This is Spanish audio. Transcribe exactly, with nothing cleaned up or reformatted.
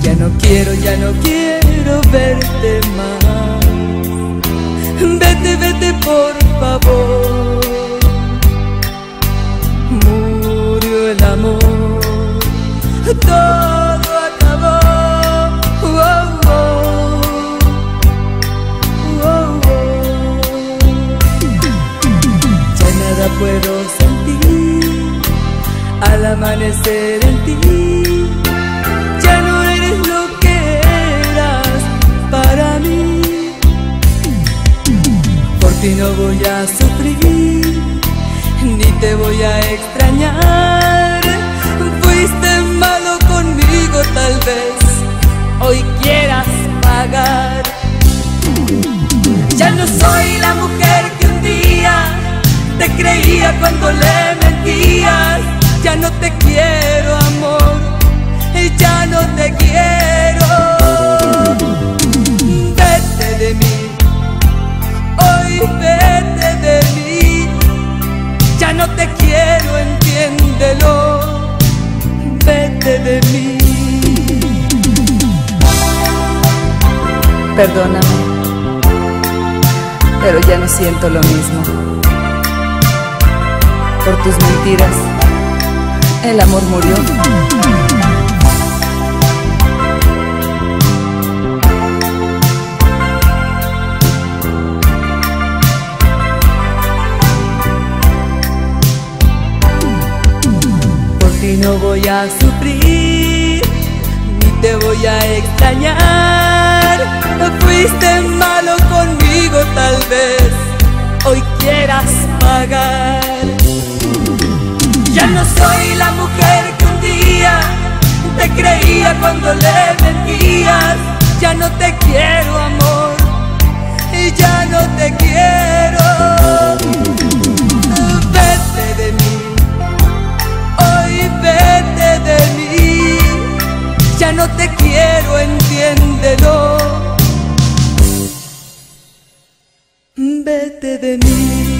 Ya no quiero, ya no quiero verte más. Vete, vete por favor. Murió el amor, todo acabó. Oh, oh, oh, oh. Ya nada puedo sentir al amanecer en ti. Ya no eres lo que eras para mí. Por ti no voy a sufrir, ni te voy a extrañar. Fuiste malo conmigo, tal vez hoy quieras pagar. Ya no soy la mujer que un día te creía cuando le mentías. Ya no te quiero, amor, ya no te quiero. Vete de mí, hoy vete de mí. Ya no te quiero, entiéndelo. Vete de mí. Perdóname, pero ya no siento lo mismo. Por tus mentiras, el amor murió. Por ti no voy a sufrir, ni te voy a extrañar. Fuiste malo conmigo, tal vez hoy quieras pagar. Ya no soy la mujer que un día te creía cuando le mentías. Ya no te quiero, amor, y ya no te quiero. Vete de mí, hoy vete de mí. Ya no te quiero, entiéndelo. Vete de mí.